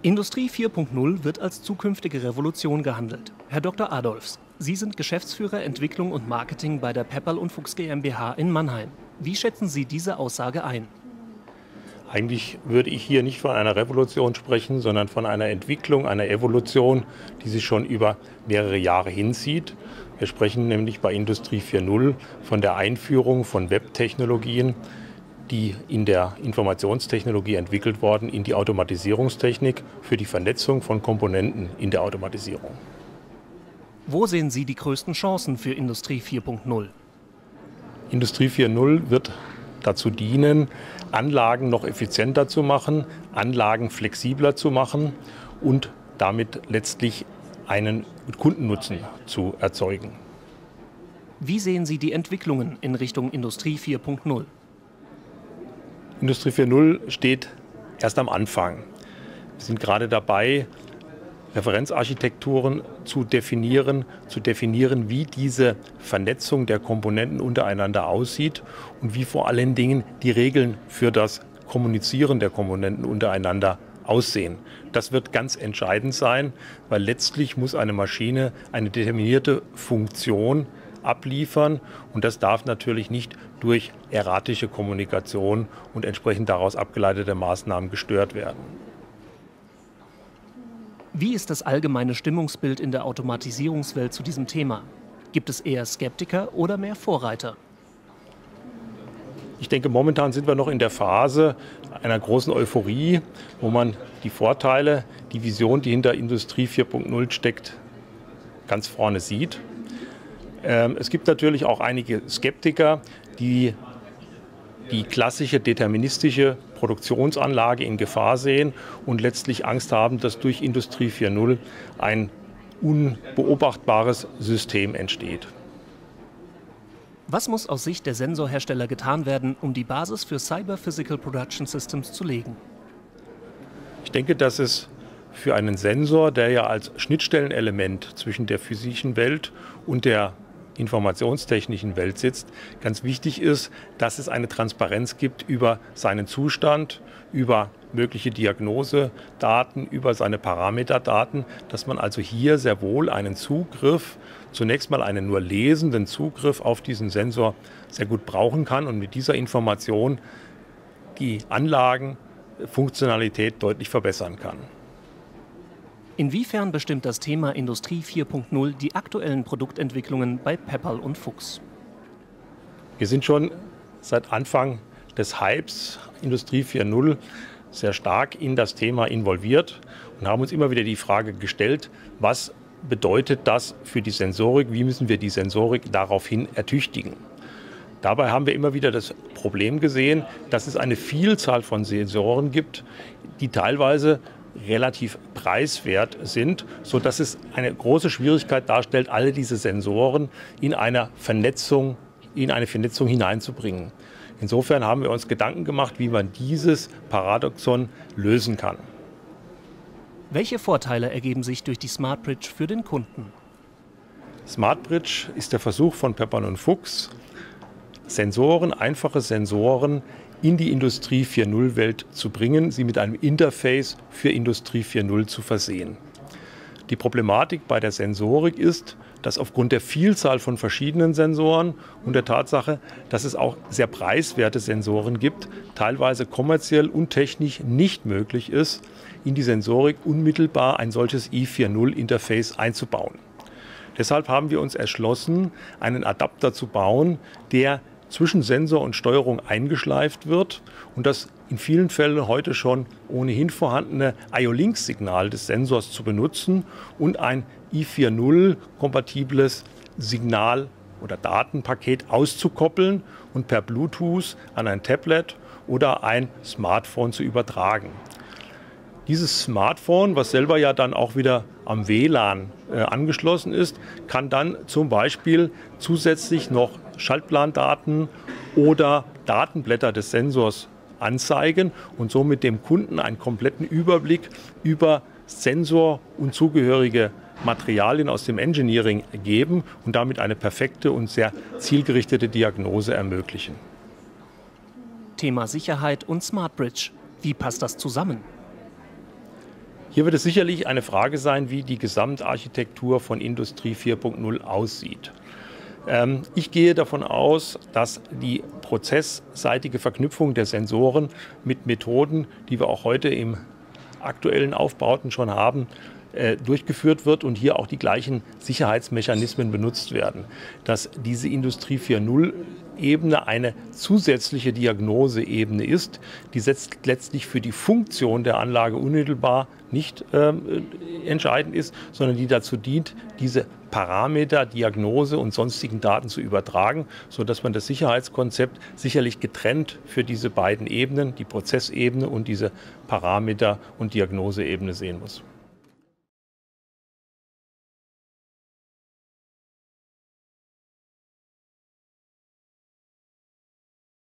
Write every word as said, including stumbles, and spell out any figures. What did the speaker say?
Industrie vier Punkt null wird als zukünftige Revolution gehandelt. Herr Doktor Adolphs, Sie sind Geschäftsführer Entwicklung und Marketing bei der Pepperl und Fuchs GmbH in Mannheim. Wie schätzen Sie diese Aussage ein? Eigentlich würde ich hier nicht von einer Revolution sprechen, sondern von einer Entwicklung, einer Evolution, die sich schon über mehrere Jahre hinzieht. Wir sprechen nämlich bei Industrie vier Punkt null von der Einführung von Webtechnologien, die in der Informationstechnologie entwickelt worden, in die Automatisierungstechnik für die Vernetzung von Komponenten in der Automatisierung. Wo sehen Sie die größten Chancen für Industrie vier Punkt null? Industrie vier Punkt null wird dazu dienen, Anlagen noch effizienter zu machen, Anlagen flexibler zu machen und damit letztlich einen Kundennutzen zu erzeugen. Wie sehen Sie die Entwicklungen in Richtung Industrie vier Punkt null? Industrie vier Punkt null steht erst am Anfang. Wir sind gerade dabei, Referenzarchitekturen zu definieren, zu definieren, wie diese Vernetzung der Komponenten untereinander aussieht und wie vor allen Dingen die Regeln für das Kommunizieren der Komponenten untereinander aussehen. Das wird ganz entscheidend sein, weil letztlich muss eine Maschine eine determinierte Funktion abliefern und das darf natürlich nicht durch erratische Kommunikation und entsprechend daraus abgeleitete Maßnahmen gestört werden. Wie ist das allgemeine Stimmungsbild in der Automatisierungswelt zu diesem Thema? Gibt es eher Skeptiker oder mehr Vorreiter? Ich denke, momentan sind wir noch in der Phase einer großen Euphorie, wo man die Vorteile, die Vision, die hinter Industrie vier Punkt null steckt, ganz vorne sieht. Es gibt natürlich auch einige Skeptiker, die die klassische deterministische Produktionsanlage in Gefahr sehen und letztlich Angst haben, dass durch Industrie vier Punkt null ein unbeobachtbares System entsteht. Was muss aus Sicht der Sensorhersteller getan werden, um die Basis für Cyber Physical Production Systems zu legen? Ich denke, dass es für einen Sensor, der ja als Schnittstellenelement zwischen der physischen Welt und der informationstechnischen Welt sitzt, ganz wichtig ist, dass es eine Transparenz gibt über seinen Zustand, über mögliche Diagnosedaten, über seine Parameterdaten, dass man also hier sehr wohl einen Zugriff, zunächst mal einen nur lesenden Zugriff auf diesen Sensor sehr gut brauchen kann und mit dieser Information die Anlagenfunktionalität deutlich verbessern kann. Inwiefern bestimmt das Thema Industrie vier Punkt null die aktuellen Produktentwicklungen bei Pepperl und Fuchs? Wir sind schon seit Anfang des Hypes Industrie vier Punkt null sehr stark in das Thema involviert und haben uns immer wieder die Frage gestellt, was bedeutet das für die Sensorik, wie müssen wir die Sensorik daraufhin ertüchtigen? Dabei haben wir immer wieder das Problem gesehen, dass es eine Vielzahl von Sensoren gibt, die teilweise relativ preiswert sind, sodass es eine große Schwierigkeit darstellt, alle diese Sensoren in eine Vernetzung, in eine Vernetzung hineinzubringen. Insofern haben wir uns Gedanken gemacht, wie man dieses Paradoxon lösen kann. Welche Vorteile ergeben sich durch die Smart Bridge für den Kunden? Smart Bridge ist der Versuch von Pepperl und Fuchs, Sensoren, einfache Sensoren in die Industrie vier Punkt null Welt zu bringen, sie mit einem Interface für Industrie vier Punkt null zu versehen. Die Problematik bei der Sensorik ist, dass aufgrund der Vielzahl von verschiedenen Sensoren und der Tatsache, dass es auch sehr preiswerte Sensoren gibt, teilweise kommerziell und technisch nicht möglich ist, in die Sensorik unmittelbar ein solches I vier Punkt null Interface einzubauen. Deshalb haben wir uns entschlossen, einen Adapter zu bauen, der zwischen Sensor und Steuerung eingeschleift wird und das in vielen Fällen heute schon ohnehin vorhandene I O-Link-Signal des Sensors zu benutzen und ein I vier Punkt null kompatibles Signal oder Datenpaket auszukoppeln und per Bluetooth an ein Tablet oder ein Smartphone zu übertragen. Dieses Smartphone, was selber ja dann auch wieder am W L A N äh, angeschlossen ist, kann dann zum Beispiel zusätzlich noch Schaltplandaten oder Datenblätter des Sensors anzeigen und somit dem Kunden einen kompletten Überblick über Sensor und zugehörige Materialien aus dem Engineering geben und damit eine perfekte und sehr zielgerichtete Diagnose ermöglichen. Thema Sicherheit und Smart Bridge. Wie passt das zusammen? Hier wird es sicherlich eine Frage sein, wie die Gesamtarchitektur von Industrie vier Punkt null aussieht. Ähm, ich gehe davon aus, dass die prozessseitige Verknüpfung der Sensoren mit Methoden, die wir auch heute im aktuellen Aufbauten schon haben, äh, durchgeführt wird und hier auch die gleichen Sicherheitsmechanismen benutzt werden. Dass diese Industrie vier Punkt null Ebene eine zusätzliche Diagnoseebene ist, die letztlich für die Funktion der Anlage unmittelbar nicht äh, entscheidend ist, sondern die dazu dient, diese Parameter, Diagnose und sonstigen Daten zu übertragen, sodass man das Sicherheitskonzept sicherlich getrennt für diese beiden Ebenen, die Prozessebene und diese Parameter- und Diagnoseebene sehen muss.